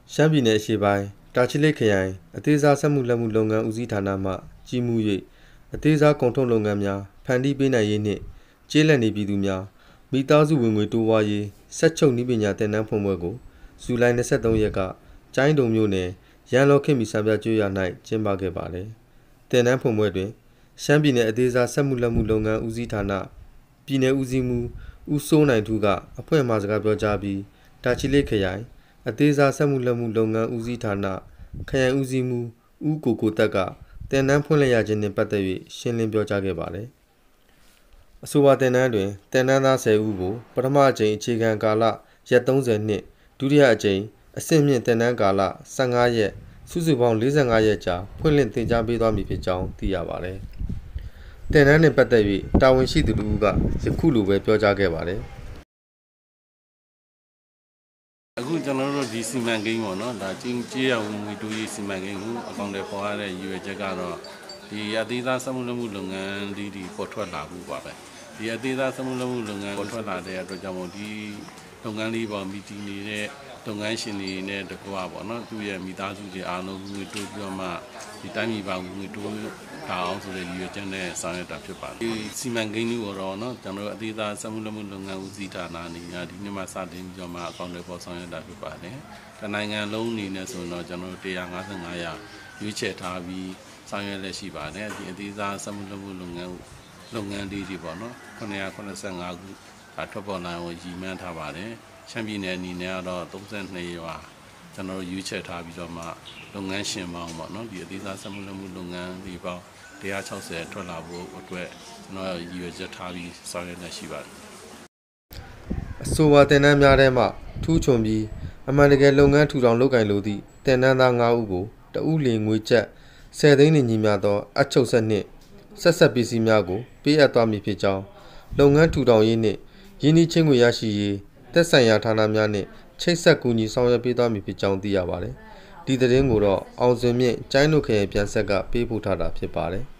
ရှမ်းပြည်နယ်အရှေ့ပိုင်းတာချီလိတ်ခရိုင်အသေးစားစက်မှုလက်မှုလုပ်ငန်းဦးစီးဌာနမှကြီးမှု၍အသေးစားကုန်ထုတ်လုပ်ငန်းများဖန်တီးပေးနိုင်ရေးနှင့်ကျေးလက်နေပြည်သူများမိသားစုဝင်ငွေတိုးပွားရေးဆက်ချုပ်နည်းပညာသင်တန်းဖွင့်ပွဲကိုဇူလိုင်23ရက်ကကျိုင်းတုံမြို့နယ်ရန်လော်ခင်မီစံပြကျွော်၌ကျင်းပခဲ့ပါသည်သင်တန်းဖွင့်ပွဲတွင်ရှမ်းပြည်နယ်အသေးစားစက်မှုလက်မှုလုပ်ငန်းဦးစီးဌာနပြည်내ဦးစီးမှုဦးစိုးနိုင်သူကအဖွဲ့အမှာစကားပြောကြားပြီးတာချီလိတ်ခရိုင်အသေးစားစက်မှုလက်မှုလုပ်ငန်းဦးစီးဌာနခရိုင်ဦးစီးမှုဦးကိုတက်ကသင်တန်းဖွင့်လှစ်ရခြင်းနှင့်ပတ်သက်၍ရှင်းလင်းပြောကြားခဲ့ပါသည်အဆိုပါသင်တန်းတွင်သင်တန်းသား10ဦးကိုပထမအကြိမ်အခြေခံကာလရက်30နှစ်ဒုတိယအကြိမ်အဆင့်မြင့်သင်တန်းကာလ15ရက်စုစုပေါင်း45ရက်ကြာဖွင့်လှစ်သင်ကြားပေးသွားမည်ဖြစ်ကြောင်းသိရပါသည်သင်တန်းနှင့်ပတ်သက်၍တာဝန်ရှိသူတို့ကယခုလိုပဲပြောကြားခဲ့ပါတယ်အခုကျွန်တော်တို့ဒီစီမံကိန်းပေါ့နော်ဒါကြေးရဝင်ငွေတိုးရေးစီမံကိန်းကိုအကောင့်တွေပေါ်ရတဲ့ရည်ရွယ်ချက်ကတော့ဒီအသေးစားစက်မှုလက်မှုလုပ်ငန်းဒီပေါ်ထွက်လာမှုပါပဲဒီအသေးစားစက်မှုလက်မှုလုပ်ငန်းပေါ်ထွက်လာတဲ့အတွက်ကြောင့်မို့ဒီလုပ်ငန်းလေးပေါ်မီတီနေတဲ့လုပ်ငန်းရှင်တွေနဲ့တကွာပေါ့နော်သူ့ရဲ့မိသားစုတွေအားလုံးငွေတိုးပြီးတော့မှဒီတိုင်းပြည်ပါငွေတိုးတာအောင်ဆိုတဲ့ရည်ရွယ်ချက်နဲ့ဆောင်ရွက်တာဖြစ်ပါတယ်ဒီစီမံကိန်းလေးကိုတော့နော်ကျွန်တော်တို့အသေးစားစက်မှုလက်မှုလုပ်ငန်းဦးစီးဌာနနေဒီနေ့မှစတင်ပြီးတော့မှအကောင့်တွေပေါ်ဆောင်ရွက်တာဖြစ်ပါတယ်တနိုင်ငံလုံးအနေနဲ့ဆိုတော့ကျွန်တော်တို့155ရာရွေးချယ်ထားပြီးဆောင်ရွက်လက်ရှိပါတယ်ဒီအသေးစားစက်မှုလက်မှုလုပ်ငန်းတွေပေါ့နော်985ခုထွက်ပေါ်လာအောင်ရည်မှန်းထားပါတယ်ရှမ်းပြည်နယ်အနေနဲ့ကတော့32ရွာကျွန်တော်တို့ရွေးချယ်ထားပြီးတော့မှလုပ်ငန်းရှင်ပေါင်းပေါ့နော်ဒီအသေးစားစက်မှုလက်မှုလုပ်ငန်းတွေပေါင်း160ထွက်လာဖို့အတွက်ကျွန်တော်ရည်ရွယ်ချက်ထားပြီးဆောင်ရွက်နေရှိပါတယ်အဆိုပါသင်တန်းများထဲမှထူးချွန်ပြီးအမှန်တကယ်လုပ်ငန်းထူထောင်လုပ်ကိုင်လိုသည့်သင်တန်းသား9ဦးကိုတဦးလင်ငွေကျပ်10သိန်းနှင့်ညီမျှသောအချုပ်ဆက်နှင့်ဆက်ပစ္စည်းများကိုပေးအပ်သွားမည်ဖြစ်ကြောင်းလုပ်ငန်းထူထောင်ရေးနှင့်ရင်းနှီးချင်းငွေရရှိရေးသက်ဆိုင်ရာဌာနများနှင့်ချိတ်ဆက်ကူညီဆောင်ရွက်ပေးသွားမည်ဖြစ်ကြောင်းသိရပါတယ်။ဒီသတင်းကိုတော့အောင်စင်မြင့်ကျိုင်းတို့ခရိုင်ပြန်ဆက်ကပေးပို့ထားတာဖြစ်ပါတယ်။